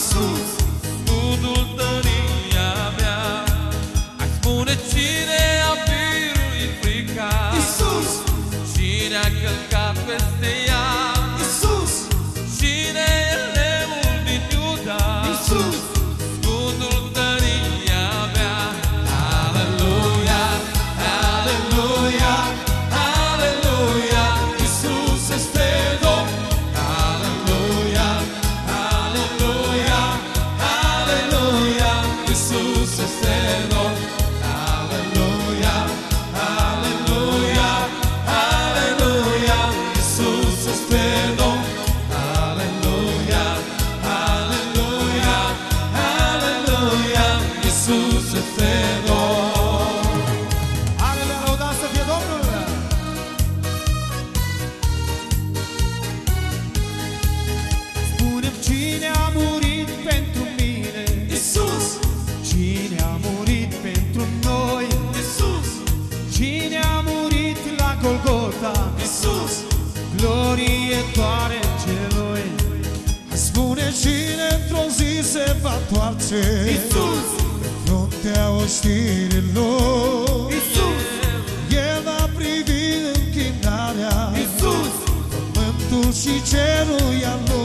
Iisus, scudul tăria mea. Hai spune cine a biruit frica, Iisus, cine a călcat peste ea, Iisus, cine e leul din Iuda, Iisus, scudul tăria mea. Aleluia, aleluia, aleluia, Iisus este Domn. Aleluia, aleluia, aleluia, Iisus este Domn. Aleluia, aleluia, aleluia, Iisus este Domn. Aleluia, aleluia, aleluia, Iisus este Domn. aleluia, lăudați să fie Domnul! Spune-mi cine a murit pentru mine, Iisus, cine a murit pentru noi, Iisus, cine a murit la Golgota, Iisus, glorie doare celui. Spune cine într-o zi se va toarce Iisus, fruntea oștirilor. Iisus, El va privi închinarea, Iisus, pământul și cerul i-a lui.